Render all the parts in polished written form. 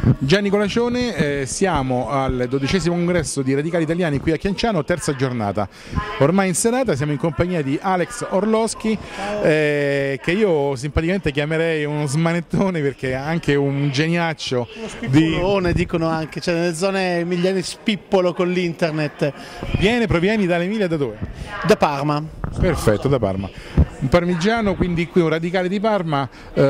Gianni Colacione, siamo al 12° congresso di Radicali Italiani qui a Chianciano, terza giornata. Ormai in serata siamo in compagnia di Alex Orlowski, che io simpaticamente chiamerei uno smanettone perché è anche un geniaccio. Uno spippolone, dicono anche, cioè nelle zone emiliane spippolo con l'internet. Provieni dall'Emilia, da dove? Da Parma. Perfetto, da Parma. Un parmigiano, quindi qui un radicale di Parma.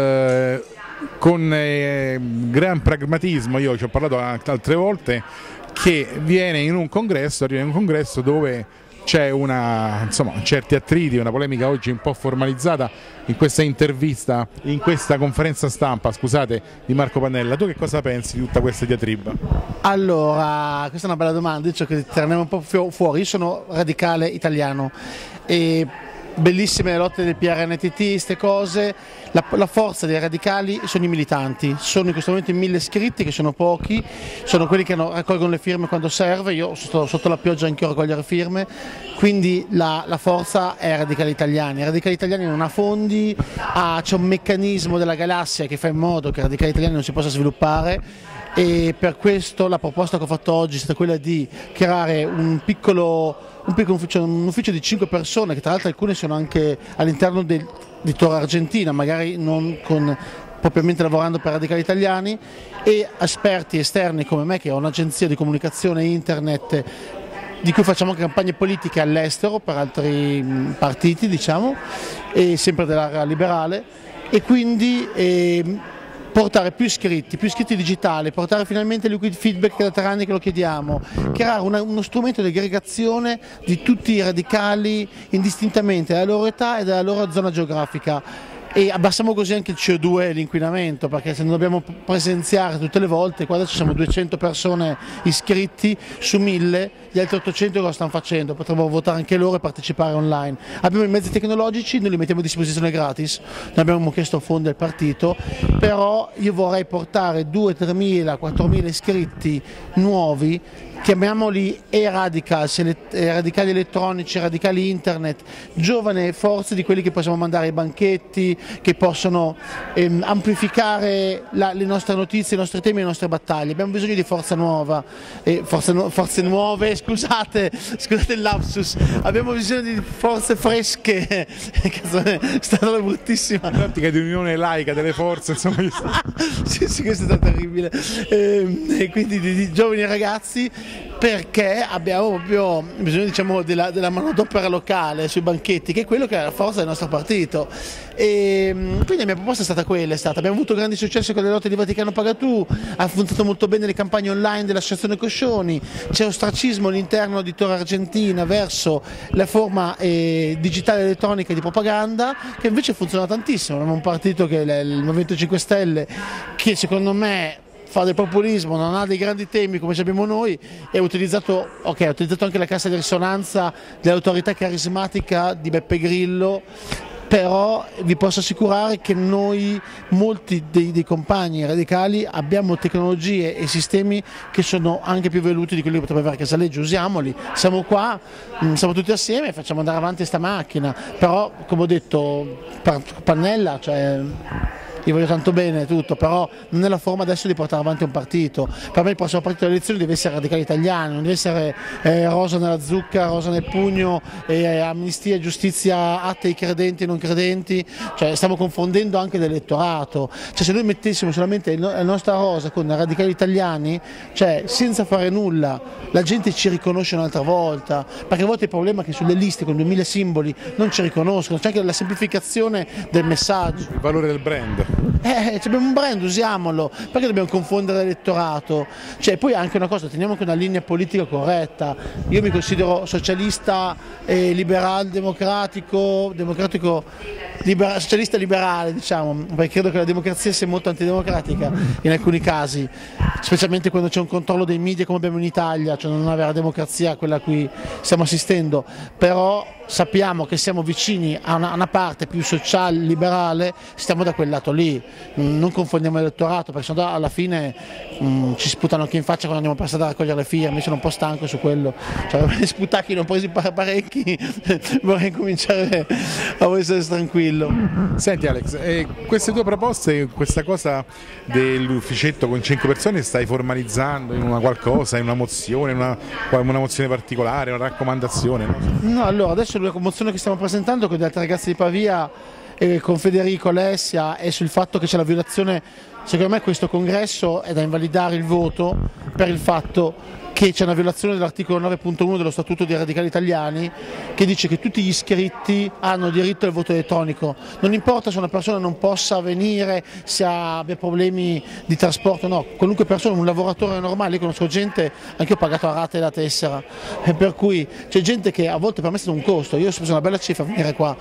Con gran pragmatismo, io ci ho parlato altre volte, che viene in un congresso, arriva in un congresso dove c'è certi attriti, una polemica oggi un po' formalizzata in questa intervista, in questa conferenza stampa, scusate, di Marco Pannella. Tu che cosa pensi di tutta questa diatriba? Allora, questa è una bella domanda, dico che torniamo un po' fuori. Io sono radicale italiano e bellissime le lotte del PRNTT, queste cose. La forza dei radicali sono i militanti, sono in questo momento in 1000 iscritti, che sono pochi, sono quelli che raccolgono le firme quando serve. Io sto sotto la pioggia anche a raccogliere firme, quindi la forza è Radicali Italiani. I Radicali Italiani non ha fondi, c'è un meccanismo della galassia che fa in modo che i Radicali Italiani non si possa sviluppare, e per questo la proposta che ho fatto oggi è stata quella di creare un ufficio di 5 persone, che tra l'altro alcune sono anche all'interno di Toro Argentina, magari non propriamente lavorando per Radicali Italiani, e esperti esterni come me, che ho un'agenzia di comunicazione internet di cui facciamo anche campagne politiche all'estero per altri partiti, diciamo, e sempre dell'area liberale, e quindi portare più iscritti digitali, portare finalmente il liquid feedback da 3 anni che lo chiediamo, creare uno strumento di aggregazione di tutti i radicali indistintamente dalla loro età e dalla loro zona geografica, e abbassiamo così anche il CO2 e l'inquinamento, perché se non dobbiamo presenziare tutte le volte, qua adesso siamo 200 persone iscritti su 1000, gli altri 800 cosa stanno facendo? Potremmo votare anche loro e partecipare online. Abbiamo i mezzi tecnologici, noi li mettiamo a disposizione gratis, non abbiamo chiesto fondi al partito, però io vorrei portare 2.000, 3.000, 4.000 iscritti nuovi, chiamiamoli radicali elettronici, radicali internet, giovane forze di quelli che possiamo mandare ai banchetti, che possono amplificare le nostre notizie, i nostri temi e le nostre battaglie. Abbiamo bisogno di forza nuova, forze nuove, scusate il lapsus, abbiamo bisogno di forze fresche, è stata bruttissima. L'ottica di unione laica delle forze, insomma. sì, questo è stato terribile, e quindi di giovani ragazzi, perché abbiamo proprio bisogno, diciamo, della manodopera locale sui banchetti, che è quello che è la forza del nostro partito. E quindi la mia proposta è stata quella, abbiamo avuto grandi successi con le lotte di Vaticano Paga Tu, ha funzionato molto bene le campagne online dell'associazione Coscioni, c'è ostracismo all'interno di Toro Argentina verso la forma digitale elettronica di propaganda, che invece funziona tantissimo. Abbiamo un partito che è il Movimento 5 Stelle, che secondo me fa del populismo, non ha dei grandi temi come abbiamo noi, e ha utilizzato anche la cassa di risonanza dell'autorità carismatica di Beppe Grillo. Però vi posso assicurare che noi, molti dei compagni radicali, abbiamo tecnologie e sistemi che sono anche più evoluti di quelli che potrebbe avere Casaleggio. Usiamoli, siamo qua, siamo tutti assieme e facciamo andare avanti questa macchina. Però, come ho detto, Pannella, cioè, io voglio tanto bene tutto, però non è la forma adesso di portare avanti un partito. Per me il prossimo partito delle elezioni deve essere Radicali Italiani, non deve essere rosa nella zucca, rosa nel pugno, amnistia e giustizia atei, credenti e non credenti. Cioè, stiamo confondendo anche l'elettorato. Cioè, se noi mettessimo solamente la nostra rosa con i Radicali Italiani, cioè, senza fare nulla, la gente ci riconosce un'altra volta, perché a volte il problema è che sulle liste con 2000 simboli non ci riconoscono. C'è anche la semplificazione del messaggio, il valore del brand. Abbiamo un brand, usiamolo, perché dobbiamo confondere l'elettorato? Cioè, poi anche una cosa, teniamo anche una linea politica corretta. Io mi considero socialista, socialista liberale, diciamo, perché credo che la democrazia sia molto antidemocratica in alcuni casi, specialmente quando c'è un controllo dei media come abbiamo in Italia, cioè non avere la democrazia a quella a cui stiamo assistendo. Però sappiamo che siamo vicini a una parte più sociale, liberale, stiamo da quel lato lì, non confondiamo l'elettorato, perché sennò alla fine ci sputano anche in faccia quando andiamo per strada a raccogliere le firme. Io sono un po' stanco su quello, cioè, sputacchi ne ho presi parecchi, vorrei cominciare a essere tranquillo. quello. Senti Alex, queste tue proposte, questa cosa dell'ufficetto con 5 persone stai formalizzando in una qualcosa, in una mozione, una mozione particolare, una raccomandazione? No, allora adesso la mozione che stiamo presentando con gli altri ragazzi di Pavia, con Federico, Alessia, è sul fatto che c'è la violazione. Secondo me questo congresso è da invalidare il voto per il fatto che c'è una violazione dell'articolo 9.1 dello Statuto dei Radicali Italiani, che dice che tutti gli iscritti hanno diritto al voto elettronico. Non importa se una persona non possa venire, se abbia problemi di trasporto, no, qualunque persona, un lavoratore normale. Io conosco gente, anche io ho pagato a rate la tessera, e per cui c'è gente che a volte per me è stato un costo. Io ho speso una bella cifra a venire qua,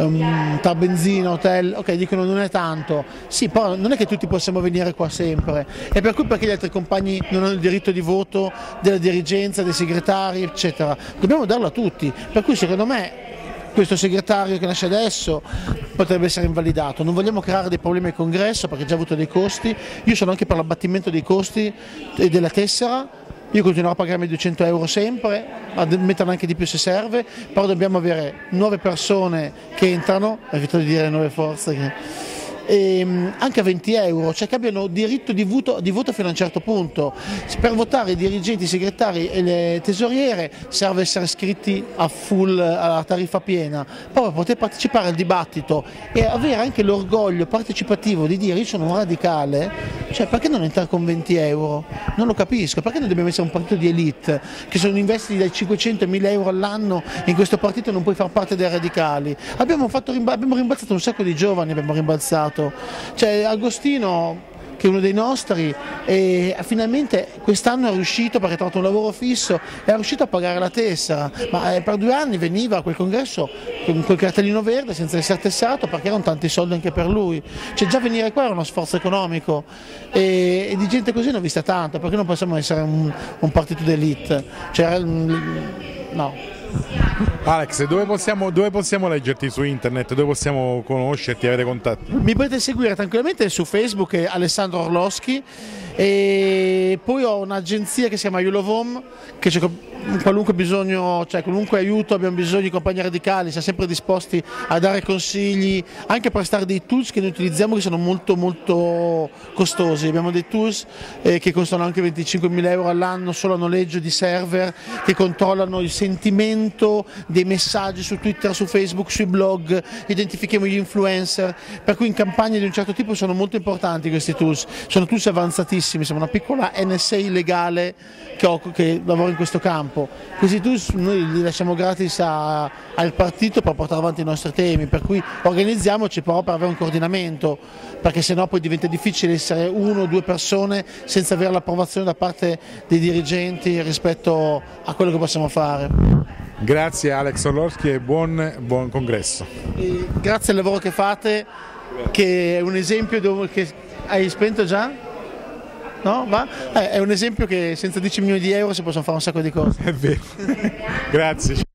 tra benzina, hotel, ok, dicono non è tanto, sì, però non è che tutti possiamo venire qua sempre, e per cui perché gli altri compagni non hanno il diritto di voto della dirigenza, dei segretari, eccetera? Dobbiamo darlo a tutti, per cui secondo me questo segretario che nasce adesso potrebbe essere invalidato. Non vogliamo creare dei problemi al congresso perché ha già avuto dei costi. Io sono anche per l'abbattimento dei costi della tessera. Io continuerò a pagarmi 200 euro sempre, a metterne anche di più se serve, però dobbiamo avere nuove persone che entrano, evito di dire nuove forze, anche a 20 euro, cioè che abbiano diritto di voto fino a un certo punto. Per votare i dirigenti, i segretari e le tesoriere serve essere iscritti a full, alla tariffa piena, poi per poter partecipare al dibattito e avere anche l'orgoglio partecipativo di dire io sono un radicale, cioè perché non entrare con 20 euro? Non lo capisco, perché noi dobbiamo essere un partito di elite che sono investiti dai 500 ai 1000 euro all'anno, in questo partito non puoi far parte dei radicali. Abbiamo rimbalzato un sacco di giovani, abbiamo rimbalzato. Cioè Agostino, che è uno dei nostri, finalmente quest'anno è riuscito, perché ha trovato un lavoro fisso, è riuscito a pagare la tessera, ma per 2 anni veniva a quel congresso con quel cartellino verde senza essere tessato perché erano tanti soldi anche per lui. Cioè già venire qua era uno sforzo economico, e di gente così ne ho vista tanta, perché non possiamo essere un partito d'elite, cioè, no. Alex, dove possiamo leggerti su internet, dove possiamo conoscerti, avere contatti? Mi potete seguire tranquillamente su Facebook, Alessandro Orlowski, e poi ho un'agenzia che si chiama Julovom, che c'è qualunque bisogno, cioè qualunque aiuto abbiamo bisogno di compagni radicali, siamo sempre disposti a dare consigli, anche a prestare dei tools che noi utilizziamo che sono molto molto costosi. Abbiamo dei tools che costano anche 25.000 euro all'anno solo a noleggio di server, che controllano il sentimento dei messaggi su Twitter, su Facebook, sui blog, identifichiamo gli influencer, per cui in campagne di un certo tipo sono molto importanti questi tools, sono tools avanzatissimi, siamo una piccola NSA legale che lavora in questo campo. Questi tools noi li lasciamo gratis al partito per portare avanti i nostri temi, per cui organizziamoci però per avere un coordinamento, perché sennò poi diventa difficile essere 1 o 2 persone senza avere l'approvazione da parte dei dirigenti rispetto a quello che possiamo fare. Grazie Alex Orlowski e buon congresso. E grazie al lavoro che fate, che è un esempio che hai spento già? No? Va? È un esempio che senza 10 milioni di euro si possono fare un sacco di cose. È vero. Grazie.